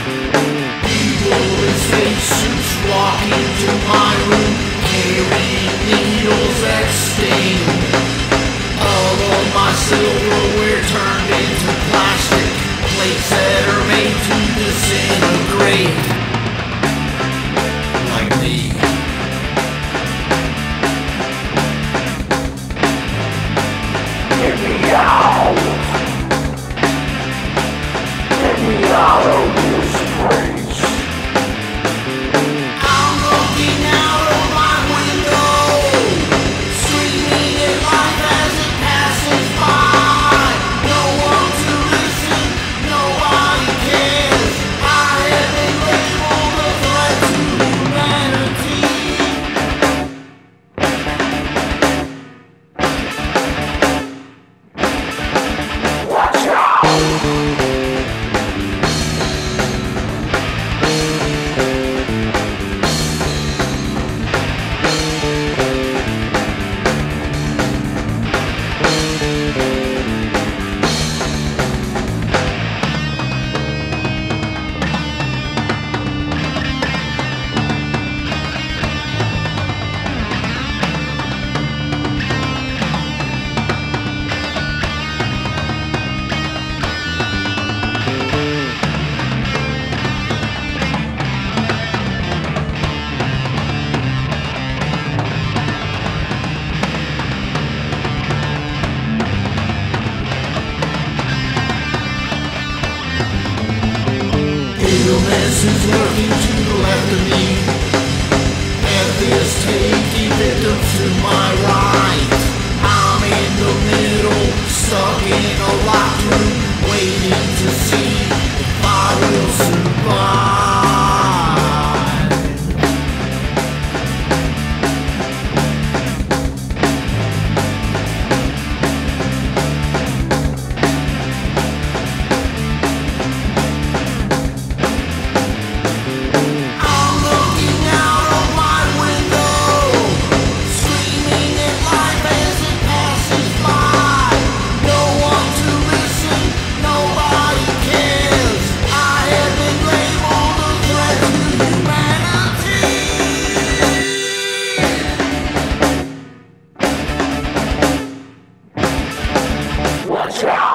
People in spacesuits walk into my room, carrying needles that sting. All of my silverware turned into plastic plates that are made to disintegrate. Like me. Get me out! Get me out of this place! I'm looking out of my window, screaming at life as it passes by. No one to listen, nobody cares. I have been labeled a threat to humanity. Watch out! Illness is lurking to the left of me. Atheists taking victims to my right. I'm in the middle, stuck in a locked room, waiting to see if I will survive. Watch out!